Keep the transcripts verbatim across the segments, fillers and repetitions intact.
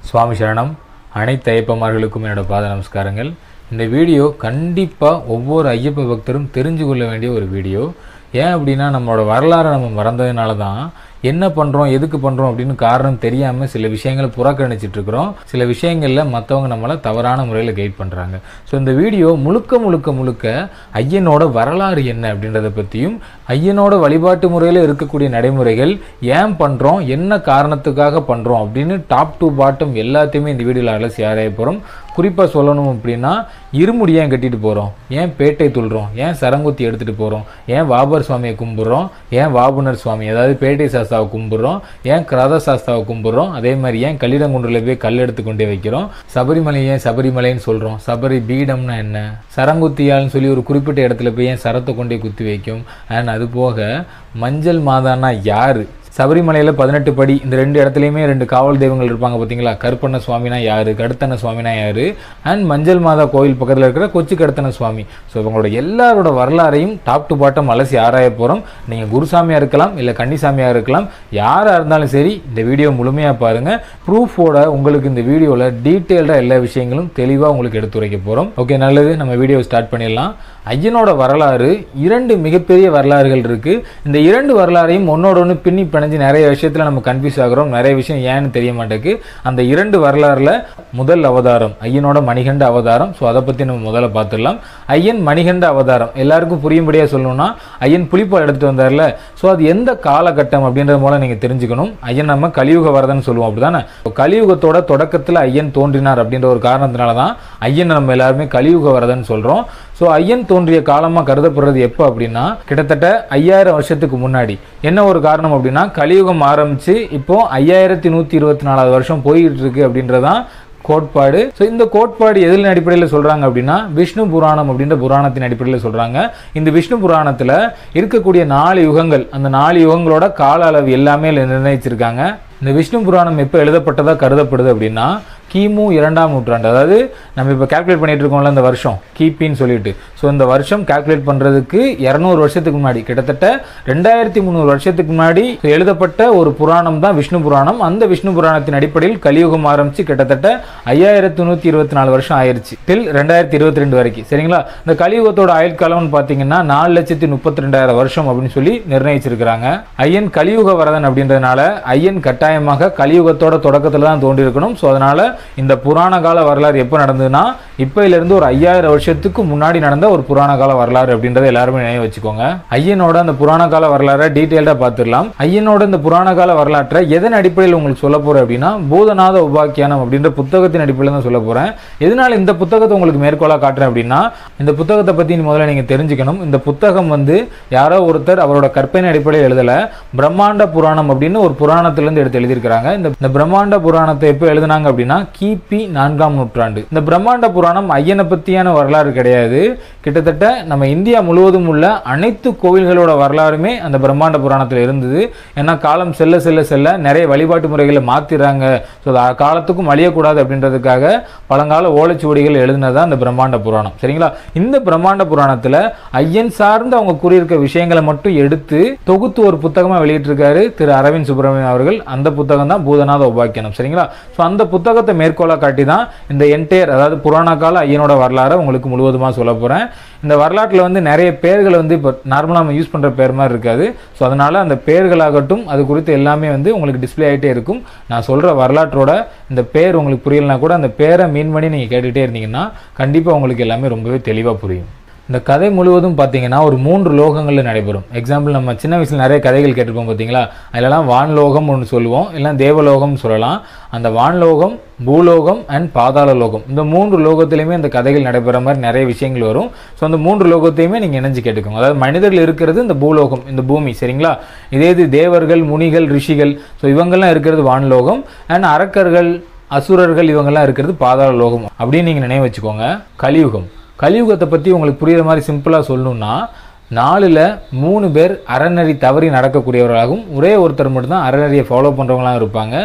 சுவாமி சரணம். அனைத்து ஐயப்பமார்களுக்கும் என்னோட பாத நமஸ்காரங்கள். இந்த வீடியோ கண்டிப்பாக ஒவ்வொரு ஐயப்ப பக்தரும் தெரிஞ்சு கொள்ள வேண்டிய ஒரு வீடியோ. ஏன் அப்படின்னா, நம்மளோட வரலாறை நம்ம மறந்ததுனால தான் என்ன பண்ணுறோம், எதுக்கு பண்ணுறோம் அப்படின்னு காரணம் தெரியாமல் சில விஷயங்களை புறக்கணிச்சிட்ருக்கிறோம். சில விஷயங்களில் மற்றவங்க நம்மளை தவறான முறையில் கைட் பண்ணுறாங்க. ஸோ இந்த வீடியோ முழுக்க முழுக்க முழுக்க ஐயனோட வரலாறு என்ன அப்படின்றத பற்றியும், ஐயனோட வழிபாட்டு முறையில் இருக்கக்கூடிய நடைமுறைகள் ஏன் பண்ணுறோம், என்ன காரணத்துக்காக பண்ணுறோம் அப்படின்னு டாப் டு பாட்டம் எல்லாத்தையுமே இந்த வீடியோவில் அலசி ஆராய போகிறோம். குறிப்பாக சொல்லணும் அப்படின்னா, இருமுடி ஏன் கட்டிட்டு போகிறோம், ஏன் பேட்டை துள்ளுறோம், ஏன் சரங்குத்தி எடுத்துகிட்டு போகிறோம், ஏன் வாபர் சுவாமியை கும்பிட்றோம், ஏன் வாபுனர் சுவாமி அதாவது பேட்டை சாஸ்தாவை கும்பிட்றோம், ஏன் கிரத சாஸ்தாவை கும்பிட்றோம், அதே மாதிரி ஏன் கல்லிடங்குன்றில் போய் கல் எடுத்து கொண்டே வைக்கிறோம், சபரிமலை ஏன் சபரிமலைன்னு சொல்கிறோம், சபரி பீடம்னா என்ன, சரங்குத்தியால்னு சொல்லி ஒரு குறிப்பிட்ட இடத்துல போய் ஏன் சரத்தை கொண்டே குத்தி வைக்கும், அண்ட் அது போக மஞ்சள் மாதானா யார், சபரிமலையில் பதினெட்டு படி இந்த ரெண்டு இடத்துலையுமே ரெண்டு காவல் தெய்வங்கள் இருப்பாங்க பார்த்தீங்களா, கருப்பண்ண சுவாமினா யார், கடுத்தண்ண சுவாமினா யார், அண்ட் மஞ்சள் மாதா கோயில் பக்கத்தில் இருக்கிற கொச்சி கடுத்தண்ண சுவாமி. ஸோ இவங்களோட எல்லாரோட வரலாறையும் டாப் டு பாட்டம் அலசி ஆராய போகிறோம். நீங்கள் குருசாமியாக இருக்கலாம், இல்லை கன்னிசாமியாக இருக்கலாம், யாராக இருந்தாலும் சரி இந்த வீடியோ முழுமையாக பாருங்கள். ப்ரூஃபோட உங்களுக்கு இந்த வீடியோவில் டீட்டெயில்டாக எல்லா விஷயங்களும் தெளிவாக உங்களுக்கு எடுத்துரைக்க போகிறோம். ஓகே, நல்லது. நம்ம வீடியோ ஸ்டார்ட் பண்ணிடலாம். ஐயனோட வரலாறு இரண்டு மிகப்பெரிய வரலாறுகள் இருக்குது. இந்த இரண்டு வரலாறையும் ஒன்னோட ஒன்று பின்னி பிணைஞ்சு நிறைய விஷயத்தில் நம்ம கன்ஃபியூஸ் ஆகிறோம். நிறைய விஷயம் ஏன்னு தெரிய மாட்டேங்குது. அந்த இரண்டு வரலாறுல முதல் அவதாரம் ஐயனோட மணிகண்ட அவதாரம். ஸோ அதை பற்றி நம்ம முதல்ல பார்த்துடலாம். ஐயன் மணிகண்ட அவதாரம் எல்லாருக்கும் புரியும்படியாக சொல்லணும்னா, ஐயன் புலிப்பால் எடுத்துட்டு வந்தார்ல, ஸோ அது எந்த காலகட்டம் அப்படின்றது மூலம் நீங்கள் தெரிஞ்சுக்கணும். ஐயன் நம்ம கலியுக வரதன்னு சொல்லுவோம், அப்படிதானே? கலியுகத்தோட தொடக்கத்தில் ஐயன் தோன்றினார் அப்படின்ற ஒரு காரணத்தினால தான் ஐயன் நம்ம எல்லாருமே கலியுக வரதன்னு சொல்கிறோம். ஸோ ஐயன் தோன்றிய காலமாக கருதப்படுறது எப்போ அப்படின்னா, கிட்டத்தட்ட ஐயாயிரம் வருஷத்துக்கு முன்னாடி. என்ன ஒரு காரணம் அப்படின்னா, கலியுகம் ஆரம்பித்து இப்போ ஐயாயிரத்தி நூற்றி இருபத்தி நாலாவது வருஷம் போயிட்டு இருக்கு அப்படின்றதான் கோட்பாடு. ஸோ இந்த கோட்பாடு எதில் அடிப்படையில் சொல்கிறாங்க அப்படின்னா, விஷ்ணு புராணம் அப்படின்ற புராணத்தின் அடிப்படையில் சொல்கிறாங்க. இந்த விஷ்ணு புராணத்தில் இருக்கக்கூடிய நாலு யுகங்கள், அந்த நாலு யுகங்களோட கால அளவு எல்லாமே நிர்ணயிச்சிருக்காங்க. இந்த விஷ்ணு புராணம் எப்போ எழுதப்பட்டதாக கருதப்படுது அப்படின்னா, கிமு இரண்டாம் நூற்றாண்டு. அதாவது நம்ம இப்போ கால்குலேட் பண்ணிட்டு இருக்கோம்ல இந்த வருஷம், கிபின்னு சொல்லிட்டு. ஸோ இந்த வருஷம் கால்குலேட் பண்ணுறதுக்கு இரநூறு வருஷத்துக்கு முன்னாடி, கிட்டத்தட்ட ரெண்டாயிரத்தி முந்நூறு வருஷத்துக்கு முன்னாடி எழுதப்பட்ட ஒரு புராணம் தான் விஷ்ணு புராணம். அந்த விஷ்ணு புராணத்தின் அடிப்படையில் கலியுகம் ஆரம்பிச்சு கிட்டத்தட்ட ஐயாயிரத்தி நூற்றி இருபத்தி நாலு வருஷம் ஆயிடுச்சு, டில் ரெண்டாயிரத்தி இருபத்தி ரெண்டு வரைக்கும். சரிங்களா? இந்த கலியுகத்தோட ஆயுட்காலம்னு பார்த்தீங்கன்னா நாலு லட்சத்தி முப்பத்தி ரெண்டாயிரம் வருஷம் அப்படின்னு சொல்லி நிர்ணயிச்சிருக்கிறாங்க. ஐயன் கலியுக வரதன் அப்படின்றதுனால ஐயன் கட்டாயமாக கலியுகத்தோட தொடக்கத்தில் தான் தோன்றியிருக்கணும். ஸோ அதனால இந்த புராண கால வரலாறு எப்போ நடந்ததுன்னா, இப்பையிலிருந்து ஒரு ஐயாயிரம் வருஷத்துக்கு முன்னாடி நடந்த ஒரு புராண கால வரலாறு அப்படின்றத எல்லாருமே நினைவு வச்சுக்கோங்க. ஐயனோட அந்த புராண கால வரலாறை டீட்டெயில்டா பார்த்துடலாம். ஐயனோட இந்த புராண கால வரலாற்றை எதன் அடிப்படையில் உங்களுக்கு சொல்ல போறேன் அப்படின்னா, பூதநாத உபாக்கியானம் அப்படின்ற புத்தகத்தின் அடிப்படையில் தான் சொல்ல போறேன். எதனால இந்த புத்தகத்தை உங்களுக்கு மேற்கோளா காட்டுறேன் அப்படின்னா, இந்த புத்தகத்தை பத்தி முதல்ல நீங்க தெரிஞ்சுக்கணும். இந்த புத்தகம் வந்து யாரோ ஒருத்தர் அவரோட கற்பனை அடிப்படையில் எழுதல, பிரம்மாண்ட புராணம் அப்படின்னு ஒரு புராணத்திலிருந்து எடுத்து எழுதியிருக்கிறாங்க. இந்த பிரம்மாண்ட புராணத்தை எப்போ எழுதினாங்க அப்படின்னா, கிபி நான்காம் நூற்றாண்டு. இந்த பிரம்மாண்ட புராணம் ஐயனை பற்றியான வரலாறு கிடையாது. கிட்டத்தட்ட நம்ம இந்தியா முழுவதும் உள்ள அனைத்து கோவில்களோட வரலாறுமே அந்த பிரம்மாண்ட புராணத்தில் இருந்தது. ஏன்னா காலம் செல்ல செல்ல செல்ல நிறைய வழிபாட்டு முறைகளை மாற்றிடுறாங்க. ஸோ காலத்துக்கும் அழியக்கூடாது அப்படின்றதுக்காக பழங்கால ஓலைச்சுவடிகள் எழுதினதான் அந்த பிரம்மாண்ட புராணம். சரிங்களா? இந்த பிரம்மாண்ட புராணத்தில் ஐயன் சார்ந்து அவங்க கூறியிருக்க விஷயங்களை மட்டும் எடுத்து தொகுத்து ஒரு புத்தகமாக வெளியிட்டிருக்காரு திரு அரவிந்த் சுப்பிரமணியன் அவர்கள். அந்த புத்தகம் தான் பூதநாத உபாக்கியானம். சரிங்களா? ஸோ அந்த புத்தகத்தை மேற்கோளா காட்டி தான் இந்த என்டையர், அதாவது புராண கால ஐயனோட வரலாறை உங்களுக்கு முழுவதுமாக சொல்ல போகிறேன். இந்த வரலாற்றில் வந்து நிறைய பேர்கள் வந்து இப்போ நார்மலாக நம்ம யூஸ் பண்ணுற பேர் மாதிரி இருக்காது. ஸோ அதனால் அந்த பேர்களாகட்டும் அது குறித்து எல்லாமே வந்து உங்களுக்கு டிஸ்பிளே ஆகிட்டே இருக்கும். நான் சொல்கிற வரலாற்றோட இந்த பேர் உங்களுக்கு புரியலனா கூட அந்த பேரை மீன் பண்ணி நீங்கள் கேட்டுகிட்டே இருந்தீங்கன்னா கண்டிப்பாக உங்களுக்கு எல்லாமே ரொம்பவே தெளிவாக புரியும். இந்த கதை முழுவதும் பார்த்தீங்கன்னா ஒரு மூன்று லோகங்களில் நடைபெறும். எக்ஸாம்பிள், நம்ம சின்ன வயசில் நிறைய கதைகள் கேட்டிருப்போம் பார்த்தீங்களா, அதிலலாம் வான்லோகம் ஒன்று சொல்லுவோம், இல்லை தேவலோகம்னு சொல்லலாம். அந்த வான்லோகம், பூலோகம் அண்ட் பாதாள லோகம், இந்த மூன்று லோகத்திலையுமே இந்த கதைகள் நடைபெற மாதிரி நிறைய விஷயங்கள் வரும். ஸோ அந்த மூன்று லோகத்தையுமே நீங்கள் இணைஞ்சு கேட்டுக்கோங்க. அதாவது மனிதர்கள் இருக்கிறது இந்த பூலோகம், இந்த பூமி. சரிங்களா? இதே இது தேவர்கள், முனிகள், ரிஷிகள், ஸோ இவங்கெல்லாம் இருக்கிறது வான்லோகம். அண்ட் அரக்கர்கள், அசுரர்கள் இவங்கெல்லாம் இருக்கிறது பாதாள லோகம் அப்படின்னு நீங்கள் நினைவு வச்சுக்கோங்க. கலியுகம், கலியுகத்தை பற்றி உங்களுக்கு புரியுற மாதிரி சிம்பிளாக சொல்லணும்னா, நாலில் மூணு பேர் அறநெறி தவறி நடக்கக்கூடியவர்களாகவும் ஒரே ஒருத்தர் மட்டும்தான் அறநெறியை ஃபாலோ பண்ணுறவங்களாம் இருப்பாங்க.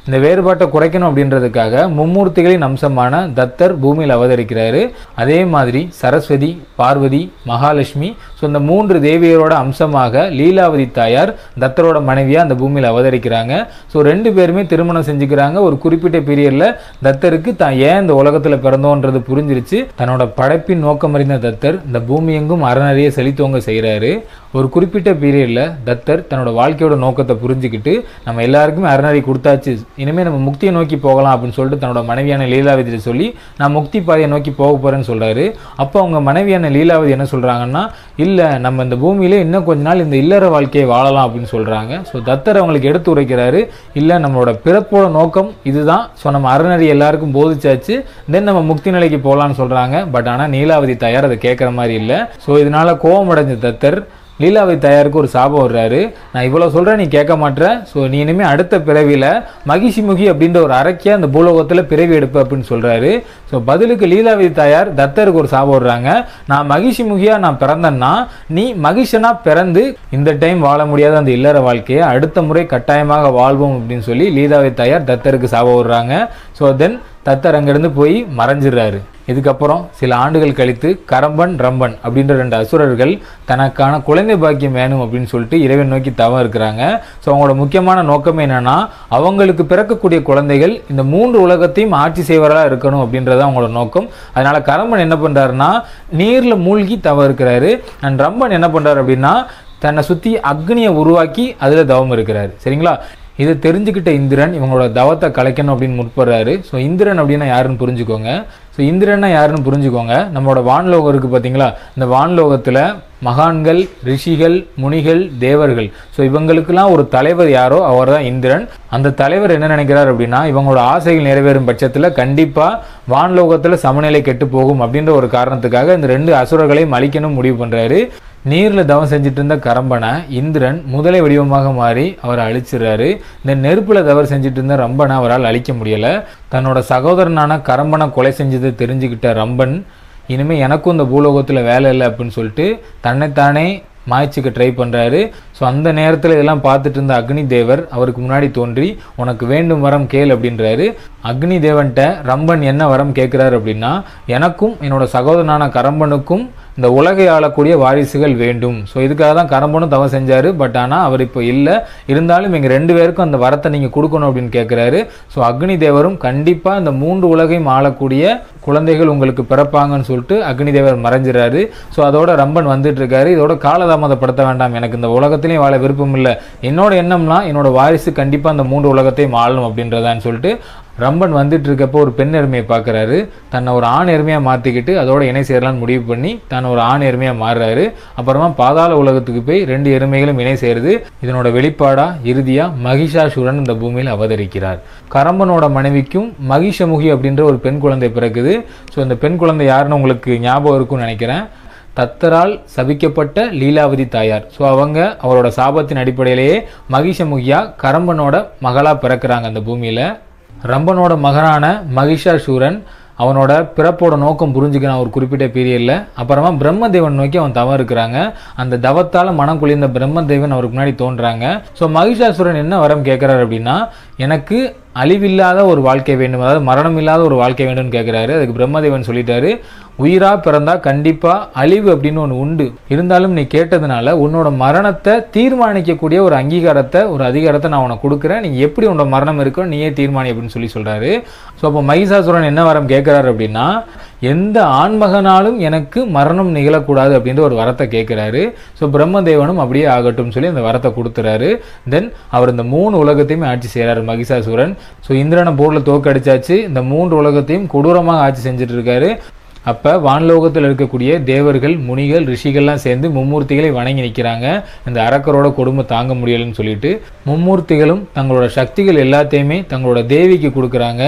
இந்த வேறுபாட்டை குறைக்கணும் அப்படின்றதுக்காக மும்மூர்த்திகளின் அம்சமான தத்தர் பூமியில் அவதரிக்கிறாரு. அதே மாதிரி சரஸ்வதி, பார்வதி, மகாலட்சுமி, ஸோ இந்த மூன்று தேவியரோட அம்சமாக லீலாவதி தாயார் தத்தரோட மனைவியாக அந்த பூமியில் அவதரிக்கிறாங்க. ஸோ ரெண்டு பேருமே திருமணம் செஞ்சுக்கிறாங்க. ஒரு குறிப்பிட்ட பீரியடில் தத்தருக்கு தான் ஏன் இந்த உலகத்தில் பிறந்தோன்றது புரிஞ்சிருச்சு. தன்னோட படைப்பின் நோக்கம் அறிந்த தத்தர் இந்த பூமி எங்கும் அறநறைய செழித்தோங்க செய்கிறாரு. ஒரு குறிப்பிட்ட பீரியடில் தத்தர் தன்னோட வாழ்க்கையோட நோக்கத்தை புரிஞ்சுக்கிட்டு நம்ம எல்லாருக்குமே அறநறை கொடுத்தாச்சு, இனிமேல் நம்ம முக்தியை நோக்கி போகலாம் அப்படின்னு சொல்லிட்டு தன்னோட மனைவியான லீலாவதியை சொல்லி நான் முக்தி பாதையை நோக்கி போக போகிறேன்னு சொல்கிறாரு. அப்போ அவங்க மனைவியான லீலாவதி என்ன சொல்கிறாங்கன்னா, இல்லை நம்ம இந்த பூமியிலே இன்னும் கொஞ்ச நாள் இந்த இல்லற வாழ்க்கையை வாழலாம் அப்படின்னு சொல்கிறாங்க. ஸோ தத்தர் அவங்களுக்கு எடுத்து உரைக்கிறாரு, இல்லை நம்மளோட பிறப்போட நோக்கம் இதுதான், ஸோ நம்ம அறநறை எல்லாருக்கும் போதிச்சாச்சு, தென் நம்ம முக்தி நிலைக்கு போகலான்னு சொல்கிறாங்க. பட் ஆனால் லீலாவதி தாயார் அதை கேட்குற மாதிரி இல்லை. ஸோ இதனால் கோபம் அடைஞ்ச தத்தர் லீலாவதி தாயாருக்கு ஒரு சாபம் வர்றாரு. நான் இவ்வளோ சொல்கிறேன், நீ கேட்க மாட்டேற, ஸோ நீ இனிமேல் அடுத்த பிறவியில் மகிஷிமுகி அப்படின்ற ஒரு அரக்கியாக அந்த பூலோகத்தில் பிறவி எடுப்பு அப்படின்னு சொல்கிறாரு. ஸோ பதிலுக்கு லீலாவதி தாயார் தத்தருக்கு ஒரு சாபம் வர்றாங்க, நான் மகிஷிமுகியாக நான் பிறந்தேன்னா நீ மகிஷனாக பிறந்து இந்த டைம் வாழ முடியாத அந்த இல்லற வாழ்க்கையை அடுத்த முறை கட்டாயமாக வாழ்வோம் அப்படின்னு சொல்லி லீலாவதி தாயார் தத்தருக்கு சாபம் வர்றாங்க. ஸோ தென் தத்தர் அங்கேருந்து போய் மறைஞ்சிடுறாரு. இதுக்கப்புறம் சில ஆண்டுகள் கழித்து கரம்பன், ரம்பன் அப்படின்ற ரெண்டு அசுரர்கள் தனக்கான குழந்தை பாக்கியம் வேணும் அப்படின்னு சொல்லிட்டு இறைவன் நோக்கி தவம் இருக்கிறாங்க. ஸோ அவங்களோட முக்கியமான நோக்கம் என்னன்னா, அவங்களுக்கு பிறக்கக்கூடிய குழந்தைகள் இந்த மூன்று உலகத்தையும் ஆட்சி செய்வராக இருக்கணும் அப்படின்றது அவங்களோட நோக்கம். அதனால கரம்பன் என்ன பண்றாருன்னா நீரில் மூழ்கி தவம் இருக்கிறாரு. அண்ட் ரம்பன் என்ன பண்றாரு அப்படின்னா தன்னை சுற்றி அக்னியை உருவாக்கி அதில் தவம் இருக்கிறாரு. சரிங்களா? இதை தெரிஞ்சுக்கிட்ட இந்திரன் இவங்களோட தவத்தை கலைக்கணும் அப்படின்னு முற்படுறாரு. ஸோ இந்திரன் அப்படின்னா யாருன்னு புரிஞ்சுக்கோங்க. ஸோ இந்திரன்னா யாருன்னு புரிஞ்சுக்கோங்க. நம்மளோட வான்லோகம் இருக்குது பார்த்தீங்களா, இந்த வான்லோகத்தில் மகான்கள், ரிஷிகள், முனிகள், தேவர்கள், ஸோ இவங்களுக்கெல்லாம் ஒரு தலைவர் யாரோ அவர் தான் இந்திரன். அந்த தலைவர் என்ன நினைக்கிறார் அப்படின்னா, இவங்களோட ஆசைகள் நிறைவேறும் பட்சத்தில் கண்டிப்பாக வான்லோகத்தில் சமநிலை கெட்டு போகும் அப்படின்ற ஒரு காரணத்துக்காக இந்த ரெண்டு அசுரர்களையும் அழிக்கணும் முடிவு பண்ணுறாரு. நீரில் தவம் செஞ்சுட்டு இருந்த கரம்பனை இந்திரன் முதலை வடிவமாக மாறி அவரை அழிச்சிடுறாரு. இந்த நெருப்பில் தவறு செஞ்சுட்டு இருந்த ரம்பனை அவரால் அழிக்க முடியலை. தன்னோட சகோதரனான கரம்பனை கொலை செஞ்சதை தெரிஞ்சுக்கிட்ட ரம்பன் இனிமேல் எனக்கும் இந்த பூலோகத்தில் வேலை இல்லை அப்படின்னு சொல்லிட்டு தன்னைத்தானே மாய்ச்சிக்க ட்ரை பண்ணுறாரு. ஸோ அந்த நேரத்தில் இதெல்லாம் பார்த்துட்டு இருந்த அக்னி தேவர் அவருக்கு முன்னாடி தோன்றி உனக்கு வேண்டும் வரம் கேள் அப்படின்றாரு. அக்னி தேவன்கிட்ட ரம்பன் என்ன வரம் கேட்குறாரு அப்படின்னா, எனக்கும் என்னோட சகோதரனான கரம்பனுக்கும் இந்த உலகை ஆளக்கூடிய வாரிசுகள் வேண்டும். ஸோ இதுக்காக தான் கரம்பனும் தவம் செஞ்சார். பட் ஆனால் அவர் இப்போ இல்லை, இருந்தாலும் எங்கள் ரெண்டு பேருக்கும் அந்த வரத்தை நீங்கள் கொடுக்கணும் அப்படின்னு கேட்குறாரு. ஸோ அக்னி தேவரும் கண்டிப்பாக இந்த மூன்று உலகையும் ஆளக்கூடிய குழந்தைகள் உங்களுக்கு பிறப்பாங்கன்னு சொல்லிட்டு அக்னி தேவர் மறைஞ்சிடறாரு. ஸோ அதோட ரம்பன் வந்துட்டு இருக்காரு. இதோட காலதாமதப்படுத்த வேண்டாம், எனக்கு இந்த உலகத்திலையும் வாழ விருப்பம் இல்லை, என்னோட எண்ணம்லாம் என்னோட வாரிசு கண்டிப்பாக அந்த மூன்று உலகத்தையும் ஆளணும் அப்படின்றதான்னு சொல்லிட்டு ரம்பன் வந்துட்டு இருக்கப்போ ஒரு பெண் எருமையை பார்க்குறாரு. தன்னை ஒரு ஆண் எருமையாக மாற்றிக்கிட்டு அதோட இணை சேரலான்னு முடிவு பண்ணி தன்னை ஒரு ஆண் எருமையாக மாறுறாரு. அப்புறமா பாதாள உலகத்துக்கு போய் ரெண்டு எருமைகளும் இணை சேருது. இதனோட வெளிப்பாடா இறுதியாக மகிஷாசுரன் இந்த பூமியில் அவதரிக்கிறார். கரம்பனோட மனைவிக்கும் மகிஷமுகி அப்படின்ற ஒரு பெண் குழந்தை பிறக்குது. ஸோ இந்த பெண் குழந்தை யாருன்னு உங்களுக்கு ஞாபகம் இருக்கும்னு நினைக்கிறேன். தத்தரால் சபிக்கப்பட்ட லீலாவதி தாயார். ஸோ அவங்க அவரோட சாபத்தின் அடிப்படையிலேயே மகிஷமுகியா கரம்பனோட மகளாக பிறக்கிறாங்க அந்த பூமியில். ரம்பனோட மகனான மகிஷாசூரன் அவனோட பிறப்போட நோக்கம் புரிஞ்சுக்கிறான் ஒரு குறிப்பிட்ட பீரியடில். அப்புறமா பிரம்மதேவன் நோக்கி அவன் தவம் இருக்கிறாங்க. அந்த தவத்தால் மனம் குளிர்ந்த பிரம்மதேவன் அவருக்கு முன்னாடி தோன்றாங்க. ஸோ மகிஷாசுரன் என்ன வரம் கேட்குறாரு அப்படின்னா, எனக்கு அழிவில்லாத ஒரு வாழ்க்கை வேண்டும், அதாவது மரணம் இல்லாத ஒரு வாழ்க்கை வேண்டும்னு கேட்குறாரு. அதுக்கு பிரம்மதேவன் சொல்லிட்டாரு, உயிராக பிறந்தா கண்டிப்பாக அழிவு அப்படின்னு ஒன்று உண்டு, இருந்தாலும் நீ கேட்டதுனால உன்னோட மரணத்தை தீர்மானிக்கக்கூடிய ஒரு அங்கீகாரத்தை ஒரு அதிகாரத்தை நான் உனக்கு கொடுக்குறேன், நீ எப்படி உன்னோட மரணம் இருக்கோ நீயே தீர்மானி அப்படின்னு சொல்லி சொல்கிறாரு. ஸோ அப்போ மகிஷாசுரன் என்ன வரம் கேட்குறாரு அப்படின்னா, எந்த ஆண்மகனாலும் எனக்கு மரணம் நிகழக்கூடாது அப்படின்ற ஒரு வரத்தை கேட்குறாரு. ஸோ பிரம்மதேவனும் அப்படியே ஆகட்டும் சொல்லி அந்த வரத்தை கொடுத்துறாரு. தென் அவர் இந்த மூணு உலகத்தையுமே ஆட்சி செய்கிறார் மகிஷாசுரன். ஸோ இந்திரனை போரில் தோக்கடிச்சாச்சு, இந்த மூன்று உலகத்தையும் கொடூரமாக ஆட்சி செஞ்சுட்டு இருக்காரு. அப்போ வான்லோகத்தில் இருக்கக்கூடிய தேவர்கள், முனிகள், ரிஷிகள்லாம் சேர்ந்து மும்மூர்த்திகளை வணங்கி நிற்கிறாங்க. இந்த அரக்கரோட கொடுமை தாங்க முடியலன்னு சொல்லிட்டு மும்மூர்த்திகளும் தங்களோட சக்திகள் எல்லாத்தையுமே தங்களோட தேவிக்கு கொடுக்குறாங்க.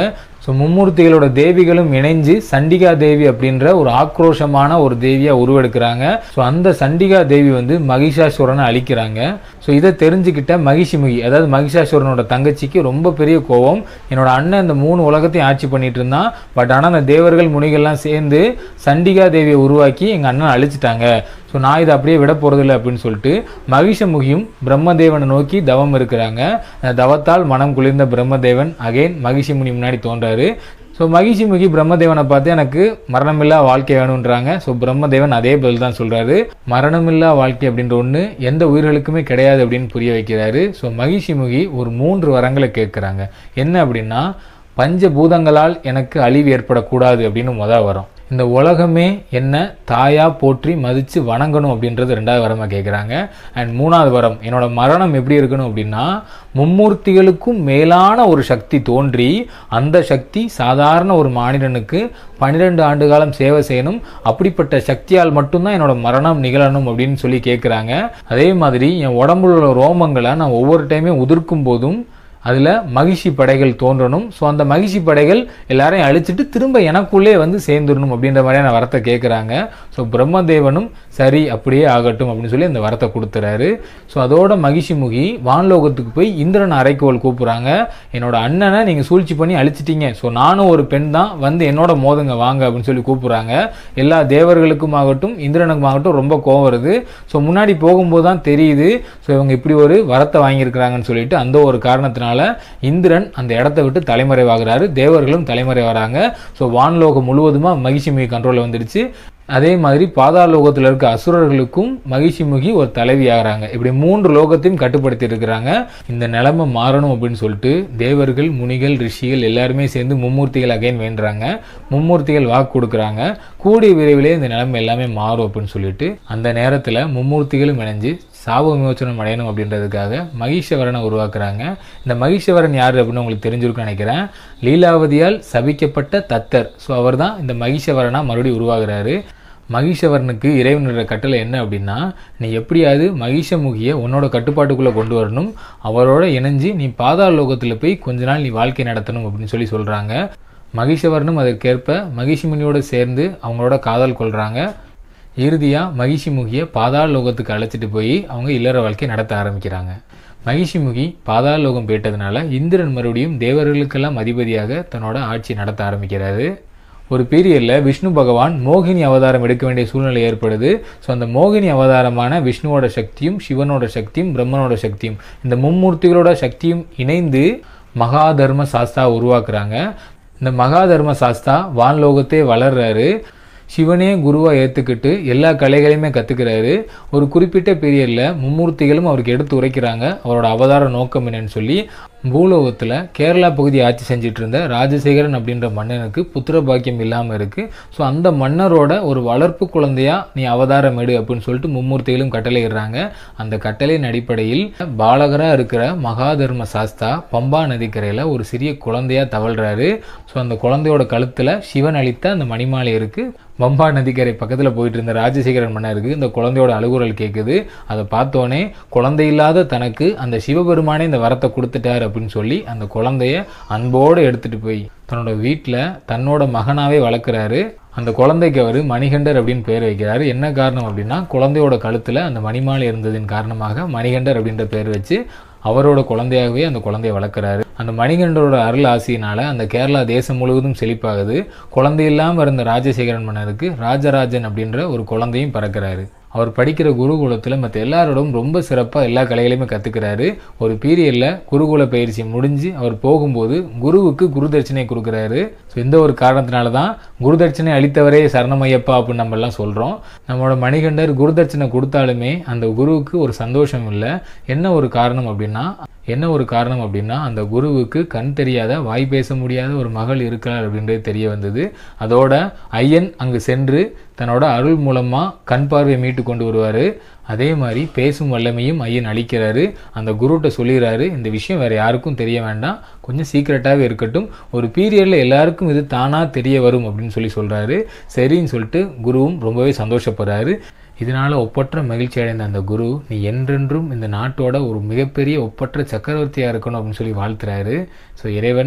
ஸோ மும்மூர்த்திகளோட தேவிகளும் இணைஞ்சு சண்டிகா தேவி அப்படின்ற ஒரு ஆக்ரோஷமான ஒரு தேவியாக உருவெடுக்கிறாங்க. ஸோ அந்த சண்டிகா தேவி வந்து மகிஷாசுரனை அழிக்கிறாங்க. ஸோ இதை தெரிஞ்சுக்கிட்ட மகிஷிமுகி, அதாவது மகிஷாசுரனோட தங்கச்சிக்கு ரொம்ப பெரிய கோபம். என்னோட அண்ணன் இந்த மூணு உலகத்தையும் ஆட்சி பண்ணிட்டு இருந்தான், பட் ஆனால் அந்த தேவர்கள் முனிகள்லாம் சேர்ந்து சண்டிகா தேவியை உருவாக்கி எங்கள் அண்ணன் அழிச்சிட்டாங்க. ஸோ நான் இதை அப்படியே விட போகிறதில்ல அப்படின்னு சொல்லிட்டு மகிஷமுகியும் பிரம்மதேவனை நோக்கி தவம் இருக்கிறாங்க. தவத்தால் மனம் குளிர்ந்த பிரம்மதேவன் அகைன் மகிஷிமுனி முன்னாடி தோன்றாரு. ஸோ மகிஷிமுகி பிரம்மதேவனை பார்த்து எனக்கு மரணமில்லா வாழ்க்கை வேணுன்றாங்க. ஸோ பிரம்மதேவன் அதே பதில் தான் சொல்கிறாரு, மரணமில்லா வாழ்க்கை அப்படின்ற ஒன்று எந்த உயிர்களுக்குமே கிடையாது அப்படின்னு புரிய வைக்கிறாரு. ஸோ மகிஷிமுகி ஒரு மூன்று வரங்களை கேட்குறாங்க. என்ன அப்படின்னா, பஞ்சபூதங்களால் எனக்கு அழிவு ஏற்படக்கூடாது அப்படின்னு முதல் வரும். இந்த உலகமே என்ன தாயா போற்றி மதித்து வணங்கணும் அப்படின்றது ரெண்டாவது வரமாக கேட்குறாங்க. அண்ட் மூணாவது வரம், என்னோட மரணம் எப்படி இருக்கணும் அப்படின்னா, மும்மூர்த்திகளுக்கும் மேலான ஒரு சக்தி தோன்றி அந்த சக்தி சாதாரண ஒரு மானிடனுக்கு பன்னிரெண்டு ஆண்டு காலம் சேவை செய்யணும், அப்படிப்பட்ட சக்தியால் மட்டும்தான் என்னோட மரணம் நிகழணும் அப்படின்னு சொல்லி கேட்குறாங்க. அதே மாதிரி என் உடம்புல உள்ள ரோமங்களை நான் ஒவ்வொரு டைமே உதிர்க்கும் போதும் அதில் மகிஷி படைகள் தோன்றணும். ஸோ அந்த மகிஷி படைகள் எல்லாரையும் அழிச்சிட்டு திரும்ப எனக்குள்ளே வந்து சேர்ந்துடணும் அப்படின்ற மாதிரியான வரத்தை கேட்குறாங்க. ஸோ பிரம்மதேவனும் சரி அப்படியே ஆகட்டும் அப்படின்னு சொல்லி அந்த வரத்தை கொடுத்துறாரு. ஸோ அதோட மகிஷிமுகி வான்லோகத்துக்கு போய் இந்திரன் அரைக்கோள் கூப்பிட்றாங்க. என்னோட அண்ணனை நீங்கள் சூழ்ச்சி பண்ணி அழிச்சிட்டீங்க, ஸோ நானும் ஒரு பெண் தான், வந்து என்னோட மோதுங்க வாங்க அப்படின்னு சொல்லி கூப்பிட்றாங்க. எல்லா தேவர்களுக்கும் ஆகட்டும் இந்திரனுக்கும் ஆகட்டும் ரொம்ப கோவம் வருது. ஸோ முன்னாடி போகும்போது தான் தெரியுது ஸோ இவங்க இப்படி ஒரு வரத்தை வாங்கியிருக்கிறாங்கன்னு சொல்லிட்டு அந்த ஒரு காரணத்தினால இந்திரன் அந்த இடத்தை விட்டு தலைமறைவாகிறாரு, தேவர்களும் தலைமறை வராங்க. ஸோ வான்லோகம் முழுவதுமா மகிஷிமுகி கண்ட்ரோலில் வந்துடுச்சு. அதே மாதிரி பாதாள லோகத்தில் இருக்க அசுரர்களுக்கும் மகிஷிமுகி ஒரு தலைவி ஆகிறாங்க. இப்படி மூன்று லோகத்தையும் கட்டுப்படுத்தி இருக்கிறாங்க. இந்த நிலைமை மாறணும் அப்படின்னு சொல்லிட்டு தேவர்கள் முனிகள் ரிஷிகள் எல்லாருமே சேர்ந்து மும்மூர்த்திகள் அகைன் வேண்டுறாங்க. மும்மூர்த்திகள் வாக்கு கொடுக்குறாங்க, கூடிய விரைவிலே இந்த நிலைமை எல்லாமே மாறும் அப்படின்னு சொல்லிட்டு. அந்த நேரத்தில் மும்மூர்த்திகளும் இணைஞ்சு சாப விமோச்சனம் அடையணும் அப்படின்றதுக்காக மகிஷவரனை உருவாக்குறாங்க. இந்த மகிஷவரன் யார் அப்படின்னு உங்களுக்கு தெரிஞ்சிருக்குன்னு நினைக்கிறேன். லீலாவதியால் சபிக்கப்பட்ட தத்தர். ஸோ அவர் தான் இந்த மகிஷவரனாக மறுபடியும் உருவாகிறாரு. மகிஷவரனுக்கு இறைவனோட கட்டளை என்ன அப்படின்னா, நீ எப்படியாவது மகிஷமுகியை உன்னோட கட்டுப்பாட்டுக்குள்ளே கொண்டு வரணும், அவரோட இணைஞ்சு நீ பாதாள லோகத்தில் போய் கொஞ்ச நாள் நீ வாழ்க்கை நடத்தணும் அப்படின்னு சொல்லி சொல்கிறாங்க. மகிஷவரனும் அதற்கேற்ப மகிஷிமுனியோடு சேர்ந்து அவங்களோட காதல் கொள்கிறாங்க. இறுதியாக மகிஷிமுகியை பாதாள லோகத்துக்கு அழைச்சிட்டு போய் அவங்க இல்லற வாழ்க்கை நடத்த ஆரம்பிக்கிறாங்க. மகிஷிமுகி பாதாள லோகம் போயிட்டதுனால இந்திரன் மறுபடியும் தேவர்களுக்கெல்லாம் அதிபதியாக தன்னோட ஆட்சி நடத்த ஆரம்பிக்கிறாரு. ஒரு பீரியடில் விஷ்ணு பகவான் மோகினி அவதாரம் எடுக்க வேண்டிய சூழ்நிலை ஏற்படுது. ஸோ அந்த மோகினி அவதாரமான விஷ்ணுவோட சக்தியும் சிவனோட சக்தியும் பிரம்மனோட சக்தியும் இந்த மும்மூர்த்திகளோட சக்தியும் இணைந்து மகாதர்ம சாஸ்தா உருவாக்குறாங்க. இந்த மகாதர்ம சாஸ்தா வான்லோகத்தே வளர்றாரு. சிவனே குருவாக ஏற்றுக்கிட்டு எல்லா கலைகளையுமே கற்றுக்கிறாரு. ஒரு குறிப்பிட்ட பீரியடில் மும்மூர்த்திகளும் அவருக்கு எடுத்து உரைக்கிறாங்க அவரோட அவதார நோக்கம் என்னன்னு சொல்லி. பூலோகத்தில் கேரளா பகுதி ஆட்சி செஞ்சுட்டு இருந்த ராஜசேகரன் அப்படின்ற மன்னனுக்கு புத்திர பாக்கியம் இல்லாமல் இருக்குது. ஸோ அந்த மன்னரோட ஒரு வளர்ப்பு குழந்தையா நீ அவதாரம் எடு அப்படின்னு சொல்லிட்டு மும்மூர்த்திகளும் கட்டளையிடுறாங்க. அந்த கட்டளையின் அடிப்படையில் பாலகராக இருக்கிற மகாதர்ம சாஸ்தா பம்பா நதிக்கரையில் ஒரு சிறிய குழந்தையா தவழ்கிறாரு. ஸோ அந்த குழந்தையோட கழுத்தில் சிவன் அளித்த அந்த மணிமாலை இருக்குது. பம்பா நதிக்கரை பக்கத்தில் போயிட்டு இருந்த ராஜசேகரன் மன்னருக்கு இந்த குழந்தையோட அழுகுரல் கேட்குது. அதை பார்த்தோன்னே குழந்தை இல்லாத தனக்கு அந்த சிவபெருமானே இந்த வரத்தை கொடுத்துட்டார் அப்படின்னு சொல்லி அந்த குழந்தைய அன்போடு எடுத்துகிட்டு போய் தன்னோட வீட்டில் தன்னோட மகனாகவே வளர்க்குறாரு. அந்த குழந்தைக்கு அவர் மணிகண்டர் அப்படின்னு பேர் வைக்கிறாரு. என்ன காரணம் அப்படின்னா, குழந்தையோட கழுத்தில் அந்த மணிமாலை இருந்ததின் காரணமாக மணிகண்டர் அப்படின்ற பேர் வச்சு அவரோட குழந்தையாகவே அந்த குழந்தையை வளர்க்குறாரு. அந்த மணிகண்டரோட அருள் ஆசையினால் அந்த கேரளா தேசம் முழுவதும் செழிப்பாகுது. குழந்தை இல்லாமல் இருந்த ராஜசேகரன் மன்னருக்கு ராஜராஜன் அப்படின்ற ஒரு குழந்தையும் பிறக்கிறாரு. அவர் படிக்கிற குருகுலத்தில் மற்ற எல்லாரோடும் ரொம்ப சிறப்பாக எல்லா கலைகளையுமே கற்றுக்கிறாரு. ஒரு பீரியடில் குருகுல பயிற்சி முடிஞ்சு அவர் போகும்போது குருவுக்கு குரு தட்சிணை கொடுக்குறாரு. ஸோ இந்த ஒரு காரணத்தினால தான் குரு தட்சிணை அளித்தவரே சரணமையப்பா அப்படின்னு நம்ம எல்லாம் சொல்கிறோம். நம்மளோட மணிகண்டர் குரு தட்சிணை கொடுத்தாலுமே அந்த குருவுக்கு ஒரு சந்தோஷம் இல்லை. என்ன ஒரு காரணம் அப்படின்னா என்ன ஒரு காரணம் அப்படின்னா அந்த குருவுக்கு கண் தெரியாத வாய் பேச முடியாத ஒரு மகள் இருக்கிறார் அப்படின்றது தெரிய வந்தது. அதோட ஐயன் அங்கு சென்று தன்னோட அருள் மூலமாக கண் பார்வையை மீட்டு கொண்டு வருவார். அதே மாதிரி பேசும் வல்லமையும் ஐயன் அளிக்கிறாரு. அந்த குருட்ட சொல்லிடுறாரு, இந்த விஷயம் வேறு யாருக்கும் தெரிய வேண்டாம், கொஞ்சம் சீக்கிரட்டாகவே இருக்கட்டும், ஒரு பீரியடில் எல்லாருக்கும் இது தானாக தெரிய வரும் அப்படின்னு சொல்லி சொல்கிறாரு. சரின்னு சொல்லிட்டு குருவும் ரொம்பவே சந்தோஷப்படுறாரு. இதனால் ஒப்பற்ற மகிழ்ச்சி அடைந்த அந்த குரு, நீ என்றென்றும் இந்த நாட்டோட ஒரு மிகப்பெரிய ஒப்பற்ற சக்கரவர்த்தியாக இருக்கணும் அப்படின்னு சொல்லி வாழ்த்துறாரு. ஸோ இறைவன்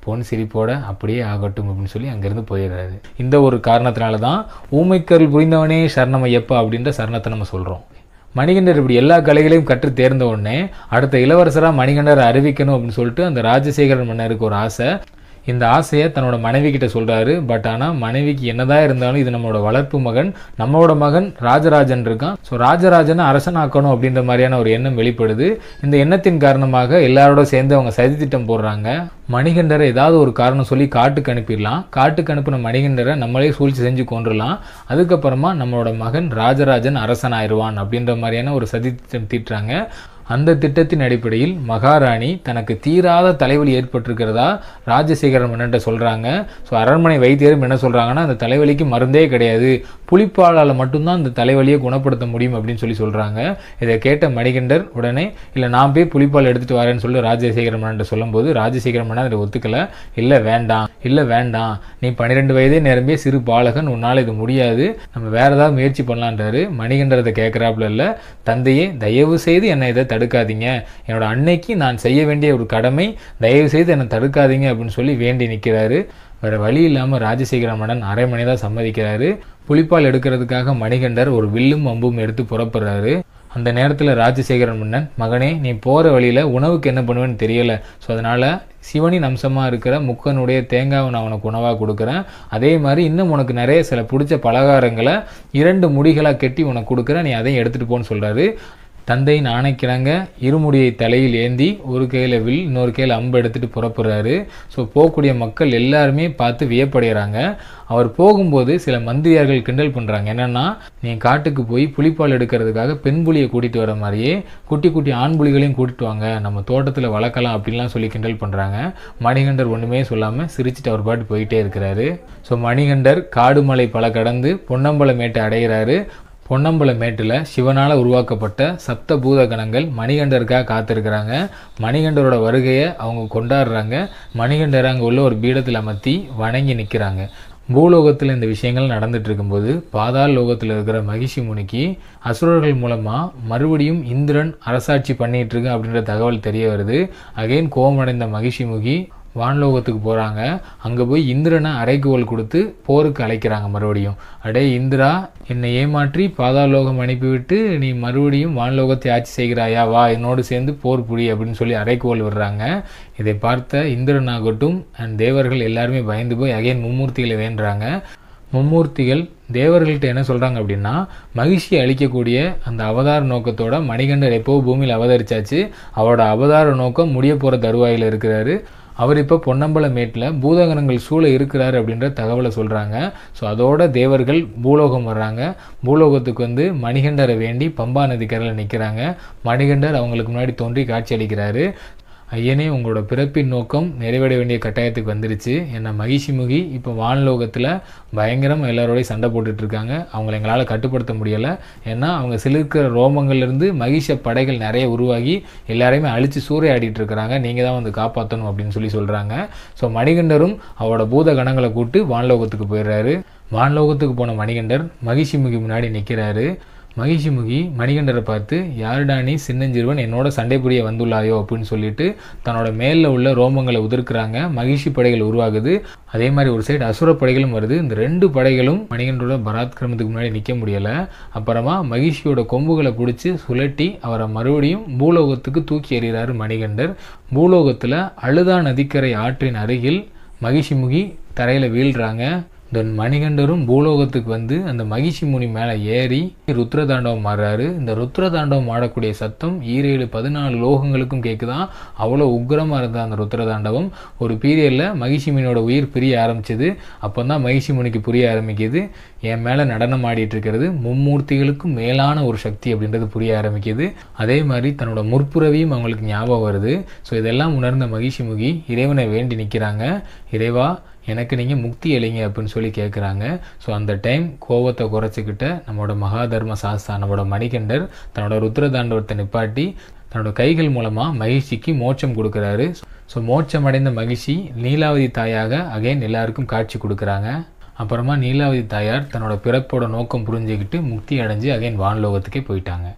பொன் சிரிப்போட அப்படியே ஆகட்டும் அப்படின்னு சொல்லி அங்கேருந்து போயிடுறாரு. இந்த ஒரு காரணத்தினால தான் ஊமைக்கருள் புரிந்தவனே சரணம் ஐயப்பா அப்படின்ற சரணத்தை நம்ம சொல்கிறோம். மணிகண்டர் இப்படி எல்லா கலைகளையும் கற்று தேர்ந்த உடனே அடுத்த இளவரசராக மணிகண்டரை அறிவிக்கணும் அப்படின்னு சொல்லிட்டு அந்த ராஜசேகரன் மன்னருக்கு ஒரு ஆசை. இந்த ஆசையை தன்னோட மனைவி கிட்ட சொல்கிறாரு. பட் ஆனால் மனைவிக்கு என்னதான் இருந்தாலும் இது நம்மளோட வளர்ப்பு மகன், நம்மளோட மகன் ராஜராஜன் இருக்கான், ஸோ ராஜராஜனை அரசனாக்கணும் அப்படின்ற மாதிரியான ஒரு எண்ணம் வெளிப்படுது. இந்த எண்ணத்தின் காரணமாக எல்லாரோட சேர்ந்து அவங்க சதி திட்டம் போடுறாங்க. மணிகண்டரை ஏதாவது ஒரு காரணம் சொல்லி காட்டுக்கு அனுப்பிடலாம். காட்டுக்கு அனுப்பின மணிகண்டரை நம்மளே சூழ்ச்சி செஞ்சு கொண்டுடலாம். அதுக்கப்புறமா நம்மளோட மகன் ராஜராஜன் அரசன் ஆயிடுவான் அப்படின்ற மாதிரியான ஒரு சதி திட்டம் தீட்டுறாங்க. அந்த திட்டத்தின் அடிப்படையில் மகாராணி தனக்கு தீராத தலைவலி ஏற்பட்டிருக்கிறதா ராஜசேகரன் மன்னன்ட்ட சொல்கிறாங்க. ஸோ அரண்மனை வைத்தியரும் என்ன சொல்கிறாங்கன்னா, அந்த தலைவலிக்கு மருந்தே கிடையாது, புலிப்பாலால் மட்டும்தான் அந்த தலைவலியை குணப்படுத்த முடியும் அப்படின்னு சொல்லி சொல்கிறாங்க. இதை கேட்ட மணிகண்டர் உடனே இல்லை நான் போய் புலிப்பால் எடுத்துகிட்டு வரேன்னு சொல்லி ராஜசேகரன் மன்னன்ட்ட சொல்லும்போது ராஜசேகரன் மன்னன் அதை ஒத்துக்கலை. இல்லை வேண்டாம், இல்லை வேண்டாம், நீ பன்னிரெண்டு வயதே நிரம்பிய சிறு பாலகன், உன்னால் இது முடியாது, நம்ம வேற ஏதாவது முயற்சி பண்ணலான்றாரு. மணிகண்டர் அதை கேட்குறாப்புல இல்லை, தந்தையே தயவு செய்து என்னை இதை தடுக்காதீங்க, என்னோட அன்னைக்கு நான் செய்ய வேண்டிய ஒரு கடமை, தயவு செய்து என்னை தடுக்காதீங்க அப்படின்னு சொல்லி வேண்டி நிற்கிறாரு. வேற வழி இல்லாமல் ராஜசேகர மன்னன் அரை மணி தான் சம்மதிக்கிறாரு. புலிப்பால் எடுக்கிறதுக்காக மணிகண்டர் ஒரு வில்லும் அம்பும் எடுத்து புறப்படுறாரு. அந்த நேரத்தில் ராஜசேகரன் மன்னன், மகனே நீ போகிற வழியில் உணவுக்கு என்ன பண்ணுவேன்னு தெரியலை, ஸோ அதனால் சிவனின் அம்சமாக இருக்கிற முக்கனுடைய தேங்காவை நான் உனக்கு உணவாக கொடுக்குறேன், அதே மாதிரி இன்னும் உனக்கு நிறைய சில பிடிச்ச பலகாரங்களை இரண்டு முடிகளாக கட்டி உனக்கு கொடுக்குறேன், நீ அதையும் எடுத்துகிட்டு போன்னு சொல்கிறாரு. தந்தையின் ஆணைக்கிழங்க இருமுடியை தலையில் ஏந்தி ஒரு கையில் வில் இன்னொரு கையில் அம்பு எடுத்துகிட்டு புறப்படுறாரு. ஸோ போகக்கூடிய மக்கள் எல்லாருமே பார்த்து வியப்படைகிறாங்க. அவர் போகும்போது சில மந்திரியார்கள் கிண்டல் பண்ணுறாங்க. என்னென்னா, நீ காட்டுக்கு போய் புலிப்பால் எடுக்கிறதுக்காக பெண் புலியை கூட்டிகிட்டு வர மாதிரியே குட்டி குட்டி ஆண் புலிகளையும் கூட்டிட்டு வாங்க, நம்ம தோட்டத்தில் வளர்க்கலாம் அப்படின்லாம் சொல்லி கிண்டல் பண்ணுறாங்க. மணிகண்டர் ஒன்றுமே சொல்லாமல் சிரிச்சுட்டு அவர் பாட்டு போயிட்டே இருக்கிறாரு. ஸோ மணிகண்டர் காடுமலை பல கடந்து பொன்னம்பல மேட்டை அடைகிறாரு. பொன்னம்பல மேட்டில் சிவனால் உருவாக்கப்பட்ட சப்த பூத கணங்கள் மணிகண்டருக்காக காத்திருக்கிறாங்க. மணிகண்டரோட வருகையை அவங்க கொண்டாடுறாங்க. மணிகண்டரை அங்கே உள்ள ஒரு பீடத்தில் அமர்த்தி வணங்கி நிற்கிறாங்க. பூலோகத்தில் இந்த விஷயங்கள் நடந்துட்டு இருக்கும்போது பாதாள லோகத்தில் இருக்கிற மகிஷி முனிக்கு அசுரர்கள் மூலமாக மறுபடியும் இந்திரன் அரசாட்சி பண்ணிட்டு இருக்கு அப்படின்ற தகவல் தெரிய வருது. அகைன் கோபமடைந்த மகிஷி முகி வான்லோகத்துக்கு போகிறாங்க. அங்கே போய் இந்திரனை அரைக்குவல் கொடுத்து போருக்கு அழைக்கிறாங்க. மறுபடியும், அடே இந்திரா, என்னை ஏமாற்றி பாதாளோகம் அனுப்பிவிட்டு நீ மறுபடியும் வான்லோகத்தை ஆட்சி செய்கிறாயா, வா என்னோடு சேர்ந்து போர் புரி அப்படின்னு சொல்லி அரைக்குவல் விடுறாங்க. இதை பார்த்த இந்திரனாகட்டும் அண்ட் தேவர்கள் எல்லாருமே பயந்து போய் அகைன் மும்மூர்த்திகளை வேண்டுறாங்க. மும்மூர்த்திகள் தேவர்கள்ட்ட என்ன சொல்கிறாங்க அப்படின்னா, மகிழ்ச்சியை அளிக்கக்கூடிய அந்த அவதார நோக்கத்தோட மணிகண்டர் எப்போ பூமியில் அவதரிச்சாச்சு, அவரோட அவதார நோக்கம் முடிய போகிற தருவாயில் இருக்கிறாரு. அவர் இப்போ பொன்னம்பல மேட்டில் பூதகணங்கள் சூழ இருக்கிறாரு அப்படின்ற தகவலை சொல்கிறாங்க. ஸோ அதோட தேவர்கள் பூலோகம் வர்றாங்க. பூலோகத்துக்கு வந்து மணிகண்டரை வேண்டி பம்பா நதிக்கரையில் நிற்கிறாங்க. மணிகண்டர் அவங்களுக்கு முன்னாடி தோன்றி காட்சி அளிக்கிறாரு. ஐயனே, உங்களோட பிறப்பின் நோக்கம் நிறைவேற வேண்டிய கட்டாயத்துக்கு வந்துருச்சு. என்ன மகிஷி முகி இப்போ வான்லோகத்தில் பயங்கரமாக எல்லாரோடையும் சண்டை போட்டுட்ருக்காங்க. அவங்கள எங்களால் கட்டுப்படுத்த முடியலை. ஏன்னா அவங்க சிலிர்க்கிற ரோமங்கள்லேருந்து மகிஷ படைகள் நிறைய உருவாகி எல்லாரையுமே அழித்து சூறையாடிட்டு இருக்கிறாங்க. நீங்கள் தான் வந்து காப்பாற்றணும் அப்படின்னு சொல்லி சொல்கிறாங்க. ஸோ மணிகண்டரும் அவரோட பூத கணங்களை கூட்டு வான்லோகத்துக்கு போயிடுறாரு. வான்லோகத்துக்கு போன மணிகண்டர் மகிஷி முகி முன்னாடி நிற்கிறாரு. மகிஷி முகி மணிகண்டரை பார்த்து, யாருடா நீ சின்னஞ்சிறுவன், என்னோட சண்டை புரிய வந்துள்ளாயோ அப்படின்னு சொல்லிட்டு தன்னோட மேலில் உள்ள ரோமங்களை உதிர்க்கிறாங்க. மகிஷி படைகள் உருவாகுது. அதே மாதிரி ஒரு சைடு அசுர படைகளும் வருது. இந்த ரெண்டு படைகளும் மணிகண்டரோட பராத்கிரமத்துக்கு முன்னாடி நிற்க முடியலை. அப்புறமா மகிஷியோட கொம்புகளை பிடிச்சி சுழட்டி அவரை மறுபடியும் பூலோகத்துக்கு தூக்கி எறிகிறாரு மணிகண்டர். பூலோகத்தில் அழுதா நதிக்கரை ஆற்றின் அருகில் மகிஷி முகி தரையில் வீழ்றாங்க. தென் மணிகண்டரும் பூலோகத்துக்கு வந்து அந்த மகிஷி முனி மேலே ஏறி ருத்ரதாண்டவம் ஆடுறாரு. இந்த ருத்ரதாண்டவம் ஆடக்கூடிய சத்தம் ஈரேழு பதினாலு லோகங்களுக்கும் கேட்குதான். அவ்வளோ உக்கிரமாக இருந்த அந்த ருத்ரதாண்டவம் ஒரு பீரியடில் மகிஷி முனியோட உயிர் பிரிய ஆரம்பிச்சது. அப்போ தான் மகிஷி முனிக்கு புரிய ஆரம்பிக்குது, என் மேலே நடனம் ஆடிட்டு இருக்கிறது மும்மூர்த்திகளுக்கும் மேலான ஒரு சக்தி அப்படின்றது புரிய ஆரம்பிக்குது. அதே மாதிரி தன்னோட முற்புறவியும் அவங்களுக்கு ஞாபகம் வருது. ஸோ இதெல்லாம் உணர்ந்த மகிஷி முகி இறைவனை வேண்டி நிற்கிறாங்க. இறைவா, எனக்கு நீங்கள் முக்தி அளிங்க அப்படின்னு சொல்லி கேட்குறாங்க. ஸோ அந்த டைம் கோபத்தை குறைச்சிக்கிட்ட நம்மளோட மகாதர்ம சாஸ்தா நம்மளோட மணிகண்டர் தன்னோட ருத்ரதாண்டவத்தை நிப்பாட்டி தன்னோட கைகள் மூலமாக மகிழ்ச்சிக்கு மோட்சம் கொடுக்குறாரு. ஸோ மோட்சம் அடைந்த மகிழ்ச்சி நீலாவதி தாயாக அகைன் எல்லாருக்கும் காட்சி கொடுக்குறாங்க. அப்புறமா நீலாவதி தாயார் தன்னோட பிறப்போட நோக்கம் புரிஞ்சுக்கிட்டு முக்தி அடைஞ்சு அகைன் வான்லோகத்துக்கே போயிட்டாங்க.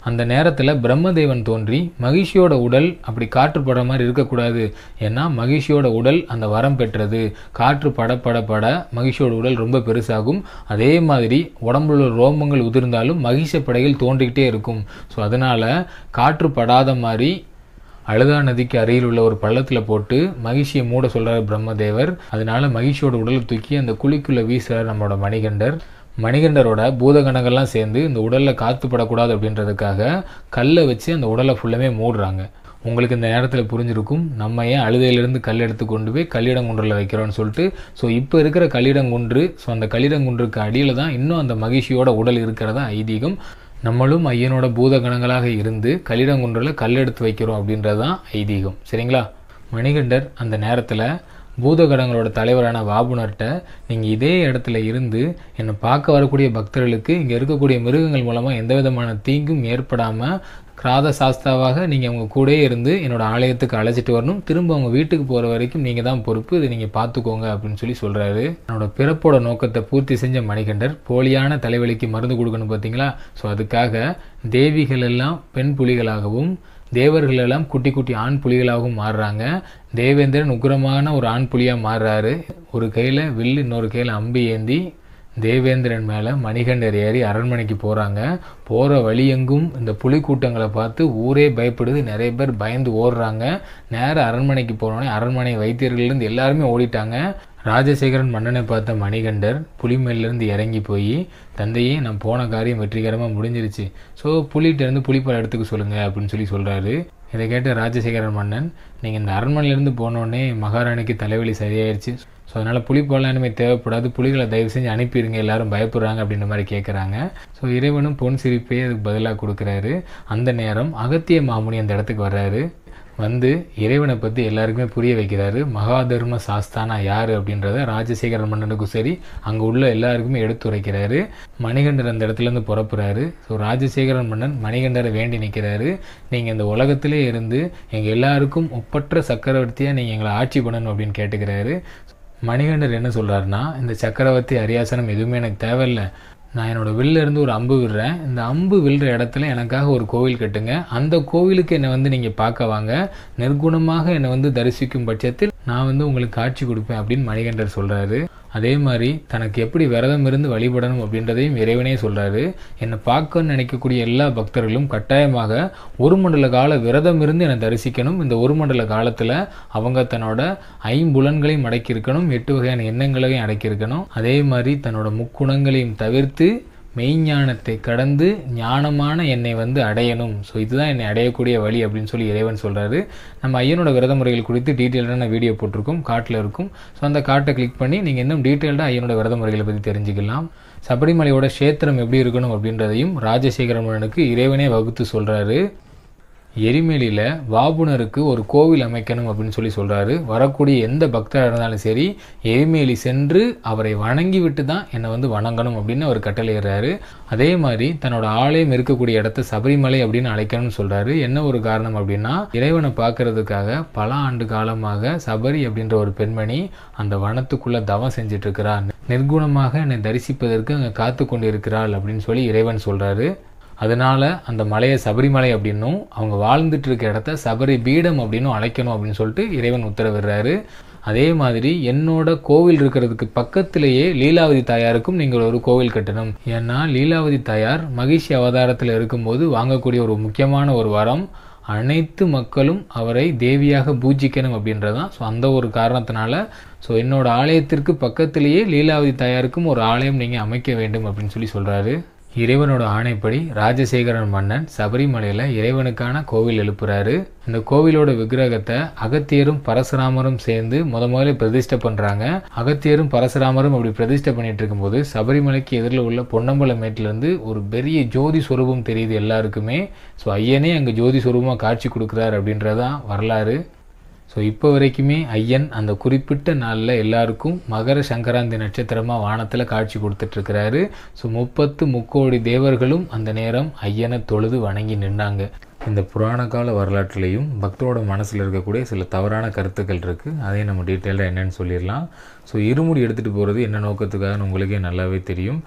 அந்த நேரத்தில் பிரம்மதேவன் தோன்றி மகிழ்ச்சியோட உடல் அப்படி காற்று படுற மாதிரி இருக்கக்கூடாது, ஏன்னா மகிழ்ச்சியோட உடல் அந்த வரம் பெற்றது, காற்று பட பட பட மகிழ்ச்சியோட உடல் ரொம்ப பெருசாகும், அதே மாதிரி உடம்புல ரோமங்கள் உதிர்ந்தாலும் மகிழ்ச்சி படைகள் தோன்றிக்கிட்டே இருக்கும். ஸோ அதனால் காற்று படாத மாதிரி அழுதா நதிக்கு அருகில் உள்ள ஒரு பள்ளத்தில் போட்டு மகிழ்ச்சியை மூட சொல்கிறார் பிரம்மதேவர். அதனால மகிழ்ச்சியோட உடலை தூக்கி அந்த குழிக்குள்ளே வீசுகிறார் நம்மளோட மணிகண்டர். மணிகண்டரோட பூதகணங்கள்லாம் சேர்ந்து இந்த உடலில் காற்று படக்கூடாது அப்படின்றதுக்காக கல்லை வச்சு அந்த உடலை ஃபுல்லாமே மூடுறாங்க. உங்களுக்கு இந்த நேரத்தில் புரிஞ்சிருக்கும் நம்ம ஏன் அழுதையிலிருந்து கல் எடுத்து கொண்டு போய் கல்லிடங்குன்றில் வைக்கிறோன்னு சொல்லிட்டு. ஸோ இப்போ இருக்கிற கல்லிடங்குன்று, ஸோ அந்த கல்லிடங்குன்றுக்கு அடியில் தான் இன்னும் அந்த மகிழ்ச்சியோட உடல் இருக்கிறதா ஐதீகம். நம்மளும் ஐயனோட பூதகணங்களாக இருந்து கல்லிடங்குன்றில் கல் எடுத்து வைக்கிறோம் அப்படின்றது தான் ஐதீகம். சரிங்களா? மணிகண்டர் அந்த நேரத்தில் பூதகணங்களோட தலைவரான வாபுனர்கிட்ட, நீங்கள் இதே இடத்துல இருந்து என்னை பார்க்க வரக்கூடிய பக்தர்களுக்கு இங்கே இருக்கக்கூடிய மிருகங்கள் மூலமாக எந்த விதமான தீங்கும் ஏற்படாமல் கிராத சாஸ்தாவாக நீங்கள் அவங்க கூடயே இருந்து என்னோட ஆலயத்துக்கு அழைச்சிட்டு வரணும், திரும்ப அவங்க வீட்டுக்கு போகிற வரைக்கும் நீங்கள் தான் பொறுப்பு, இதை நீங்கள் பார்த்துக்கோங்க அப்படின்னு சொல்லி சொல்கிறாரு. என்னோட பிறப்போட நோக்கத்தை பூர்த்தி செஞ்ச மணிகண்டர் போலியான தலைவலிக்கு மருந்து கொடுக்கணும் பார்த்தீங்களா? ஸோ அதுக்காக தேவிகள் எல்லாம் பெண் புலிகளாகவும் தேவர்கள் எல்லாம் குட்டி குட்டி ஆண் புலிகளாகவும் மாறுறாங்க. தேவேந்திரன் உக்கிரமான ஒரு ஆண் புலியாக மாறுறாரு. ஒரு கையில் வில்லு, இன்னொரு கையில் அம்பு ஏந்தி தேவேந்திரன் மேலே மணிகண்டர் ஏறி அரண்மனைக்கு போகிறாங்க. போகிற வழியெங்கும் இந்த புலி கூட்டங்களை பார்த்து ஊரே பயப்படுது, நிறைய பேர் பயந்து ஓடுறாங்க. நேராக அரண்மனைக்கு போனோடனே அரண்மனை வைத்தியர்கள்லேருந்து எல்லாருமே ஓடிட்டாங்க. ராஜசேகரன் மன்னனை பார்த்த மணிகண்டர் புலிமேலேருந்து இறங்கி போய், தந்தையே நான் போன காரியம் வெற்றிகரமாக முடிஞ்சிருச்சு, ஸோ புலிகிட்டேருந்து புலிப்பால் எடுத்துக்க சொல்லுங்கள் அப்படின்னு சொல்லி சொல்கிறாரு. இதை கேட்ட ராஜசேகரன் மன்னன், நீங்கள் இந்த அரண்மனையிலேருந்து போனோடனே மகாராணிக்கு தலைவலி சரியாயிடுச்சு, ஸோ அதனால் புலிப்பால் இனிமே தேவைப்படாது, புலிகளை தயவு செஞ்சு அனுப்பிடுங்க, எல்லாரும் பயப்படுறாங்க அப்படின்ற மாதிரி கேட்குறாங்க. ஸோ இறைவனும் பொன் சிரிப்பே அதுக்கு பதிலாக கொடுக்குறாரு. அந்த நேரம் அகத்திய மாமுனி அந்த இடத்துக்கு வர்றாரு. வந்து இறைவனை பற்றி எல்லாருக்குமே புரிய வைக்கிறாரு. மகாதர்ம சாஸ்தானா யார் அப்படின்றத ராஜசேகரன் மன்னனுக்கும் சரி அங்கே உள்ள எல்லாருக்குமே எடுத்துரைக்கிறாரு. மணிகண்டர் அந்த இடத்துலேருந்து புறப்புறாரு. ஸோ ராஜசேகரன் மன்னன் மணிகண்டரை வேண்டி நிற்கிறாரு. நீங்கள் இந்த உலகத்திலே இருந்து எங்கள் எல்லாருக்கும் ஒப்பற்ற சக்கரவர்த்தியாக நீங்கள் எங்களை ஆட்சி பண்ணணும் அப்படின்னு கேட்டுக்கிறாரு. மணிகண்டர் என்ன சொல்கிறாருன்னா, இந்த சக்கரவர்த்தி அரியாசனம் எதுவுமே எனக்கு தேவையில்லை, நான் என்னோடய வில்ல இருந்து ஒரு அம்பு விடுறேன், இந்த அம்பு விழுற இடத்துல எனக்காக ஒரு கோவில் கட்டுங்க, அந்த கோவிலுக்கு என்னை வந்து நீங்கள் பார்க்க வாங்க, நிர்குணமாக என்னை வந்து தரிசிக்கும் பட்சத்தில் நான் வந்து உங்களுக்கு காட்சி கொடுப்பேன் அப்படின்னு மணிகண்டர் சொல்கிறாரு. அதே மாதிரி தனக்கு எப்படி விரதம் இருந்து வழிபடணும் அப்படின்றதையும் இறைவனே சொல்கிறாரு. என்னை பார்க்கணும்னு நினைக்கக்கூடிய எல்லா பக்தர்களும் கட்டாயமாக ஒரு மண்டல கால விரதம் இருந்து என்னை தரிசிக்கணும். இந்த ஒரு மண்டல காலத்தில் அவங்க தன்னோட ஐம்புலன்களையும் அடக்கியிருக்கணும், எட்டு வகையான எண்ணங்களையும் அடக்கியிருக்கணும். அதே மாதிரி தன்னோட முக்குணங்களையும் தவிர்த்து மெய்ஞானத்தை கடந்து ஞானமான என்னை வந்து அடையணும். ஸோ இதுதான் என்னை அடையக்கூடிய வழி அப்படின்னு சொல்லி இறைவன் சொல்கிறாரு. நம்ம ஐயனோட விரத முறைகள் குறித்து டீட்டெயில்டான வீடியோ போட்டிருக்கோம், காட்டில் இருக்கும். ஸோ அந்த காட்டை கிளிக் பண்ணி நீங்கள் இன்னும் டீட்டெயில்டாக ஐயனோட விரத முறைகளை பற்றி தெரிஞ்சுக்கலாம். சபரிமலையோட க்ஷேத்திரம் எப்படி இருக்கணும் அப்படின்றதையும் ராஜசேகர மன்னனுக்கு இறைவனே வகுத்து சொல்கிறாரு. எரிமேலியில் வாபுனருக்கு ஒரு கோவில் அமைக்கணும் அப்படின்னு சொல்லி சொல்கிறாரு. வரக்கூடிய எந்த பக்தராக இருந்தாலும் சரி எரிமேலி சென்று அவரை வணங்கி விட்டு தான் என்னை வந்து வணங்கணும் அப்படின்னு அவர் கட்டளையிடுறாரு. அதே மாதிரி தன்னோட ஆலயம் இருக்கக்கூடிய இடத்த சபரிமலை அப்படின்னு அழைக்கணும்னு சொல்கிறாரு. என்ன ஒரு காரணம் அப்படின்னா, இறைவனை பார்க்கறதுக்காக பல ஆண்டு காலமாக சபரி அப்படின்ற ஒரு பெண்மணி அந்த வனத்துக்குள்ளே தவம் செஞ்சுட்டு இருக்கிறார், நிர்குணமாக என்னை தரிசிப்பதற்கு அங்கே காத்து கொண்டு இருக்கிறாள் அப்படின்னு சொல்லி இறைவன் சொல்கிறாரு. அதனால் அந்த மலையை சபரிமலை அப்படின்னும் அவங்க வாழ்ந்துட்டு இருக்க இடத்த சபரி பீடம் அப்படின்னும் அழைக்கணும் அப்படின்னு சொல்லிட்டு இறைவன் உத்தரவிடுறாரு. அதே மாதிரி என்னோட கோவில் இருக்கிறதுக்கு பக்கத்திலேயே லீலாவதி தாயாருக்கும் நீங்கள் ஒரு கோவில் கட்டணும். ஏன்னா லீலாவதி தாயார் மகிழ்ச்சி அவதாரத்தில் இருக்கும்போது வாங்கக்கூடிய ஒரு முக்கியமான ஒரு வரம், அனைத்து மக்களும் அவரை தேவியாக பூஜிக்கணும் அப்படின்றதான். ஸோ அந்த ஒரு காரணத்தினால ஸோ என்னோட ஆலயத்திற்கு பக்கத்திலேயே லீலாவதி தாயாருக்கும் ஒரு ஆலயம் நீங்கள் அமைக்க வேண்டும் அப்படின்னு சொல்லி சொல்கிறாரு. இறைவனோட ஆணைப்படி ராஜசேகரன் மன்னன் சபரிமலையில் இறைவனுக்கான கோவில் எழுப்புறாரு. இந்த கோவிலோட விக்கிரகத்தை அகத்தியரும் பரசுராமரும் சேர்ந்து முத முதல்ல பிரதிஷ்டை பண்ணுறாங்க. அகத்தியரும் பரசுராமரும் அப்படி பிரதிஷ்டை பண்ணிட்டு இருக்கும்போது சபரிமலைக்கு எதிரில் உள்ள பொன்னம்பல மேட்டிலேருந்து ஒரு பெரிய ஜோதி சொரூபம் தெரியுது எல்லாருக்குமே. ஸோ ஐயனே அங்கே ஜோதி சொரூபமாக காட்சி கொடுக்குறாரு அப்படின்றதான் வரலாறு. ஸோ இப்போ வரைக்குமே ஐயன் அந்த குறிப்பிட்ட நாளில் எல்லாருக்கும் மகர சங்கராந்தி நட்சத்திரமாக வானத்தில் காட்சி கொடுத்துட்ருக்கிறாரு. ஸோ முப்பத்து முக்கோடி தேவர்களும் அந்த நேரம் ஐயனை தொழுது வணங்கி நின்னாங்க. இந்த புராண கால வரலாற்றுலேயும் பக்தரோட மனசில் இருக்கக்கூடிய சில தவறான கருத்துக்கள் இருக்குது, அதையும் நம்ம டீட்டெயிலாக என்னென்னு சொல்லிடலாம். ஸோ இருமுடி எடுத்துகிட்டு போகிறது என்ன நோக்கத்துக்காகன்னு உங்களுக்கே நல்லாவே தெரியும்.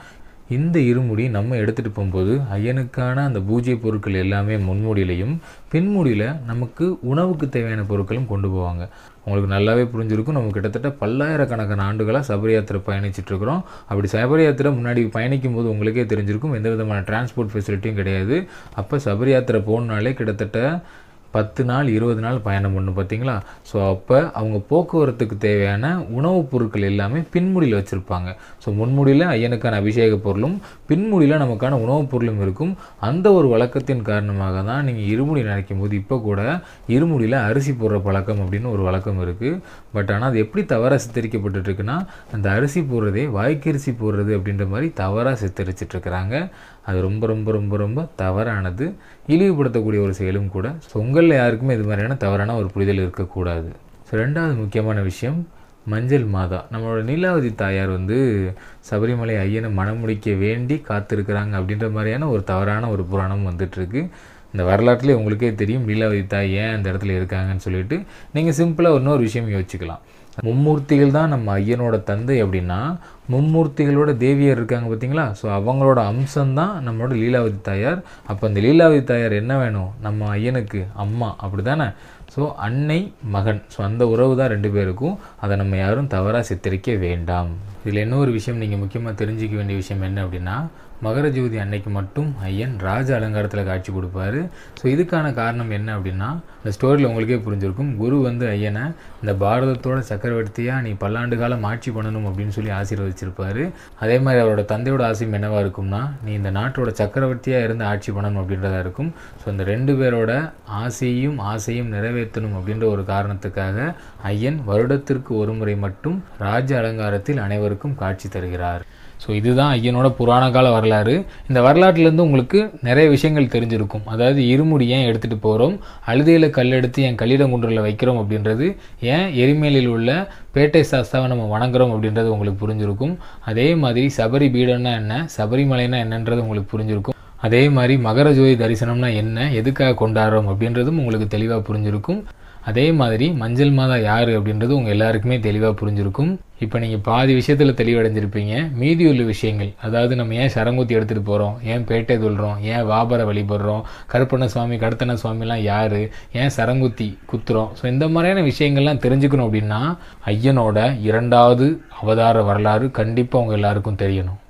இந்த இருமுடி நம்ம எடுத்துகிட்டு போகும்போது ஐயனுக்கான அந்த பூஜை பொருட்கள் எல்லாமே முன்முடியிலையும் பின்முடியில் நமக்கு உணவுக்கு தேவையான பொருட்களும் கொண்டு போவாங்க. உங்களுக்கு நல்லாவே புரிஞ்சிருக்கும், நம்ம கிட்டத்தட்ட பல்லாயிரக்கணக்கான ஆண்டுகளாக சபரி யாத்திரை பயணிச்சிட்ருக்கிறோம். அப்படி சபரி யாத்திரை முன்னாடி பயணிக்கும் போது உங்களுக்கே தெரிஞ்சிருக்கும் எந்த விதமான டிரான்ஸ்போர்ட் ஃபெசிலிட்டியும் கிடையாது. அப்போ சபரி யாத்திரை போகணுனாலே கிட்டத்தட்ட பத்து நாள் இருபது நாள் பயணம் பண்ணணும் பார்த்தீங்களா. ஸோ அப்போ அவங்க போக்குவரத்துக்கு தேவையான உணவுப் பொருட்கள் எல்லாமே பின்முடியில் வச்சுருப்பாங்க. ஸோ முன்முடியில் ஐயனுக்கான அபிஷேக பொருளும் பின்முடியில் நமக்கான உணவுப் பொருளும் இருக்கும். அந்த ஒரு வழக்கத்தின் காரணமாக தான் நீங்கள் இருமுடி நினைக்கும் போது இப்போ கூட இருமுடியில் அரிசி போடுற பழக்கம் அப்படின்னு ஒரு வழக்கம் இருக்குது. பட் ஆனால் அது எப்படி தவறாக சித்தரிக்கப்பட்டுருக்குன்னா, அந்த அரிசி போடுறதே வாய்க்கரிசி போடுறது அப்படின்ற மாதிரி தவறாக சித்தரிச்சிட்ருக்கிறாங்க. அது ரொம்ப ரொம்ப ரொம்ப ரொம்ப தவறானது, இழிவுபடுத்தக்கூடிய ஒரு செயலும் கூட. ஸோ உங்களில் யாருக்குமே இது மாதிரியான தவறான ஒரு புரிதல் இருக்கக்கூடாது. ஸோ ரெண்டாவது முக்கியமான விஷயம், மஞ்சள் மாதா. நம்மளோட நீலாவதி தாயார் வந்து சபரிமலை ஐயனை மணமுடிக்க வேண்டி காத்திருக்கிறாங்க அப்படின்ற மாதிரியான ஒரு தவறான ஒரு புராணம் வந்துட்டுருக்கு. இந்த வரலாற்றிலே உங்களுக்கே தெரியும் நீலாவதி தாய் ஏன் அந்த இடத்துல இருக்காங்கன்னு சொல்லிட்டு. நீங்கள் சிம்பிளாக இன்னொரு விஷயம் யோசிச்சுக்கலாம். மும்மூர்த்திகள் தான் நம்ம ஐயனோட தந்தை அப்படின்னா, மும்மூர்த்திகளோட தேவியர் இருக்காங்க பார்த்தீங்களா. ஸோ அவங்களோட அம்சம்தான் நம்மளோட லீலாவதி தாயார். அப்போ அந்த லீலாவதி தாயார் என்ன வேணும், நம்ம ஐயனுக்கு அம்மா, அப்படி தானே. ஸோ அன்னை மகன், ஸோ அந்த உறவு தான் ரெண்டு பேருக்கும். அதை நம்ம யாரும் தவறாக சித்தரிக்க வேண்டாம். இதில் இன்னொரு விஷயம் நீங்கள் முக்கியமாக தெரிஞ்சிக்க வேண்டிய விஷயம் என்ன அப்படின்னா, மகர ஜோதி அன்னைக்கு மட்டும் ஐயன் ராஜ அலங்காரத்தில் காட்சி கொடுப்பாரு. ஸோ இதுக்கான காரணம் என்ன அப்படின்னா, இந்த ஸ்டோரியில் உங்களுக்கே புரிஞ்சிருக்கும், குரு வந்து ஐயனை இந்த பாரதத்தோட சக்கரவர்த்தியாக நீ பல்லாண்டு காலம் ஆட்சி பண்ணணும் அப்படின்னு சொல்லி ஆசீர்வதிச்சிருப்பாரு. அதே மாதிரி அவரோட தந்தையோட ஆசையும் என்னவாக இருக்கும்னா, நீ இந்த நாட்டோட சக்கரவர்த்தியாக இருந்து ஆட்சி பண்ணணும் அப்படின்றதா இருக்கும். ஸோ இந்த ரெண்டு பேரோட ஆசையும் ஆசையும் நிறைவேற்றணும் அப்படின்ற ஒரு காரணத்துக்காக ஐயன் வருடத்திற்கு ஒரு முறை மட்டும் ராஜ அலங்காரத்தில் அனைவருக்கும் காட்சி தருகிறார். ஸோ இதுதான் ஐயனோட புராண கால வரலாறு. இந்த வரலாற்றுலேருந்து உங்களுக்கு நிறைய விஷயங்கள் தெரிஞ்சிருக்கும். அதாவது இருமுடி ஏன் எடுத்துகிட்டு போகிறோம், அழுதையில் கல் எடுத்து என் கல்லிடங்குன்றில் வைக்கிறோம் அப்படின்றது, ஏன் எரிமேலில் உள்ள பேட்டை சாஸ்தாவை நம்ம வணங்குறோம் அப்படின்றது உங்களுக்கு புரிஞ்சிருக்கும். அதே மாதிரி சபரி பீடம்னா என்ன, சபரிமலைனா என்னன்றது உங்களுக்கு புரிஞ்சிருக்கும். அதே மாதிரி மகர ஜோதி தரிசனம்னா என்ன, எதுக்காக கொண்டாடுறோம் அப்படின்றதும் உங்களுக்கு தெளிவாக புரிஞ்சிருக்கும். அதே மாதிரி மஞ்சள் மாதா யார் அப்படின்றது உங்கள் எல்லாருக்குமே தெளிவாக புரிஞ்சிருக்கும். இப்போ நீங்கள் பாதி விஷயத்தில் தெளிவடைஞ்சிருப்பீங்க. மீதி உள்ள விஷயங்கள், அதாவது நம்ம ஏன் சரங்குத்தி எடுத்துகிட்டு போகிறோம், ஏன் பேட்டை துள்ளுறோம், ஏன் வாபரை வழிபடுறோம், கருப்பண்ண சுவாமி கடத்தன சுவாமிலாம் யார், ஏன் சரங்குத்தி குத்துறோம், ஸோ இந்த மாதிரியான விஷயங்கள்லாம் தெரிஞ்சுக்கணும் அப்படின்னா ஐயனோட இரண்டாவது அவதார வரலாறு கண்டிப்பாக உங்கள் எல்லாருக்கும் தெரியணும்.